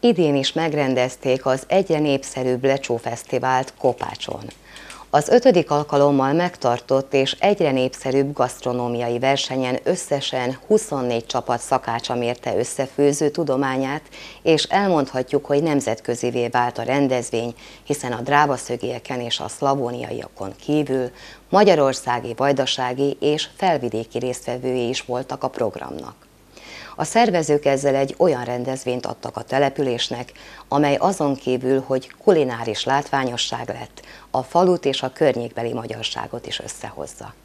Idén is megrendezték az egyre népszerűbb lecsófesztivált Kopácson. Az 5. alkalommal megtartott és egyre népszerűbb gasztronómiai versenyen összesen 24 csapat szakácsa mérte össze főző tudományát, és elmondhatjuk, hogy nemzetközivé vált a rendezvény, hiszen a drávaszögieken és a szlavóniaiakon kívül magyarországi, vajdasági és felvidéki résztvevői is voltak a programnak. A szervezők ezzel egy olyan rendezvényt adtak a településnek, amely azon kívül, hogy kulináris látványosság lett, a falut és a környékbeli magyarságot is összehozza.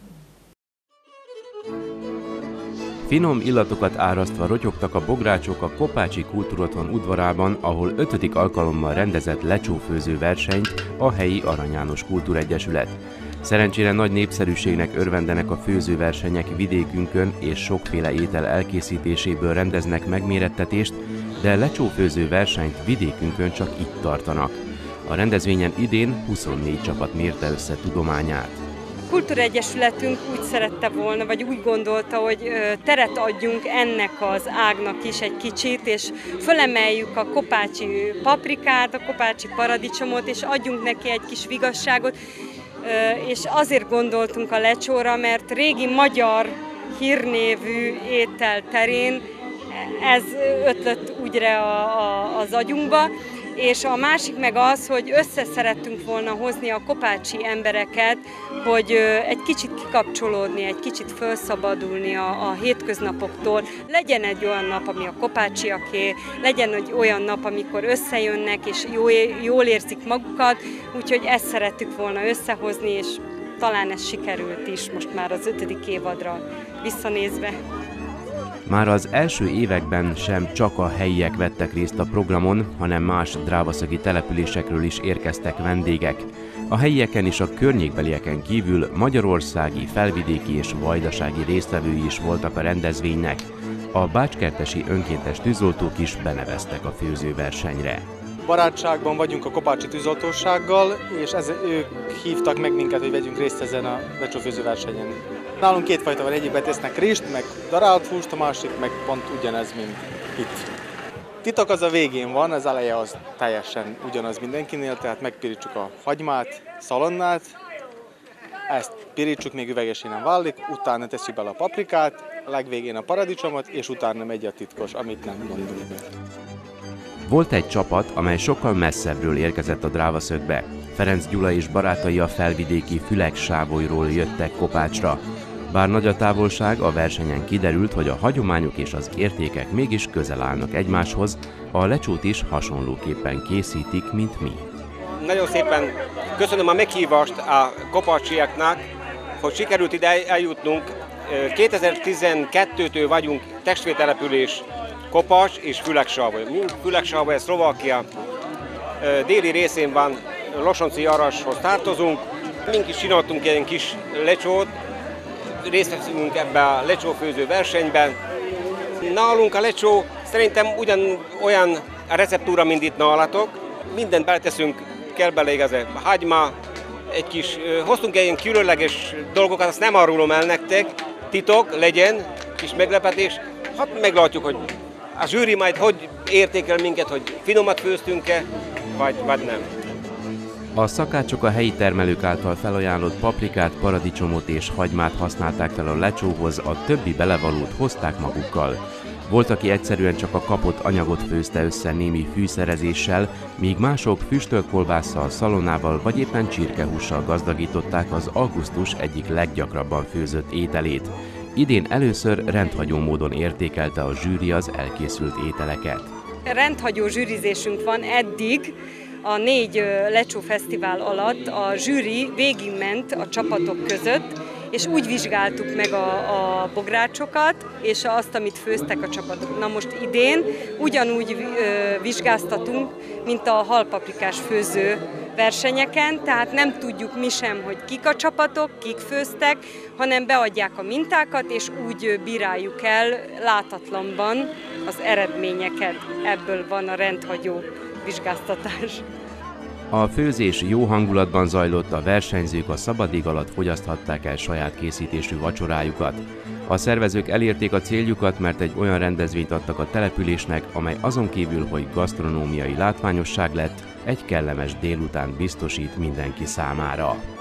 Finom illatokat árasztva rotyogtak a bográcsok a Kopácsi Kultúrotthon udvarában, ahol 5. alkalommal rendezett lecsófőző versenyt a helyi Arany János Kultúregyesület. Szerencsére nagy népszerűségnek örvendenek a főzőversenyek vidékünkön, és sokféle étel elkészítéséből rendeznek megmérettetést, de lecsófőző versenyt vidékünkön csak itt tartanak. A rendezvényen idén 24 csapat mérte össze tudományát. A Kultúregyesületünk úgy szerette volna, vagy úgy gondolta, hogy teret adjunk ennek az ágnak is egy kicsit, és fölemeljük a kopácsi paprikát, a kopácsi paradicsomot, és adjunk neki egy kis vigasságot. És azért gondoltunk a lecsóra, mert régi magyar hírnévű étel terén ez ötlött úgyre az agyunkba, és a másik meg az, hogy összeszerettünk volna hozni a kopácsi embereket, hogy egy kicsit kikapcsolódni, egy kicsit felszabadulni a hétköznapoktól. Legyen egy olyan nap, ami a kopácsiaké, legyen egy olyan nap, amikor összejönnek és jól érzik magukat, úgyhogy ezt szerettük volna összehozni, és talán ez sikerült is most már az 5. évadra visszanézve. Már az első években sem csak a helyiek vettek részt a programon, hanem más drávaszögi településekről is érkeztek vendégek. A helyieken és a környékbelieken kívül magyarországi, felvidéki és vajdasági résztvevői is voltak a rendezvénynek. A bácskertesi önkéntes tűzoltók is beneveztek a főzőversenyre. Barátságban vagyunk a kopácsi tűzoltósággal, és ők hívtak meg minket, hogy vegyünk részt ezen a lecsófőzőversenyen. Nálunk kétfajta van, egyikben tesznek rist, meg darált húst, a másik meg pont ugyanez, mint itt. Titok az a végén van, az eleje az teljesen ugyanaz mindenkinél, tehát megpirítsuk a hagymát, szalonnát, ezt pirítsuk, még üvegesen nem válik, utána tesszük bele a paprikát, a legvégén a paradicsomot, és utána megy a titkos, amit nem mondunk. Volt egy csapat, amely sokkal messzebbről érkezett a drávaszögbe. Ferenc Gyula és barátai a felvidéki Fülek-Sávolyról jöttek Kopácsra. Bár nagy a távolság, a versenyen kiderült, hogy a hagyományok és az értékek mégis közel állnak egymáshoz, a lecsót is hasonlóképpen készítik, mint mi. Nagyon szépen köszönöm a meghívást a kopácsiaknak, hogy sikerült ide eljutnunk. 2012-től vagyunk testvértelepülés Kopács és Fülek-Sávoly. Fülek-Sávoly, ez Szlovákia déli részén van, Losonci Jarashoz tartozunk. Mink is csináltunk egy kis lecsót, részt veszünk ebbe a lecsófőző versenyben. Nálunk a lecsó szerintem olyan a receptúra, mint itt nálatok. Mindent beleteszünk, kell bele igaz, a hagyma, egy kis, hoztunk egy ilyen különleges dolgokat, azt nem árulom el nektek, titok legyen, kis meglepetés. Hát meglátjuk, hogy a zsűri majd hogy értékel minket, hogy finomat főztünk-e, vagy nem. A szakácsok a helyi termelők által felajánlott paprikát, paradicsomot és hagymát használták fel a lecsóhoz, a többi belevalót hozták magukkal. Volt, aki egyszerűen csak a kapott anyagot főzte össze némi fűszerezéssel, míg mások füstölt kolbásszal, szalonnával vagy éppen csirkehússal gazdagították az augusztus egyik leggyakrabban főzött ételét. Idén először rendhagyó módon értékelte a zsűri az elkészült ételeket. Rendhagyó zsűrizésünk van eddig. A 4 lecsófesztivál alatt a zsűri végigment a csapatok között, és úgy vizsgáltuk meg a bográcsokat, és azt, amit főztek a csapatok. Na most idén ugyanúgy vizsgáztatunk, mint a halpaprikás főző versenyeken, tehát nem tudjuk mi sem, hogy kik a csapatok, kik főztek, hanem beadják a mintákat, és úgy bíráljuk el látatlanban az eredményeket. Ebből van a rendhagyó vizsgáztatás. A főzés jó hangulatban zajlott, a versenyzők a szabadég alatt fogyaszthatták el saját készítésű vacsorájukat. A szervezők elérték a céljukat, mert egy olyan rendezvényt adtak a településnek, amely azon kívül, hogy gasztronómiai látványosság lett, egy kellemes délután biztosít mindenki számára.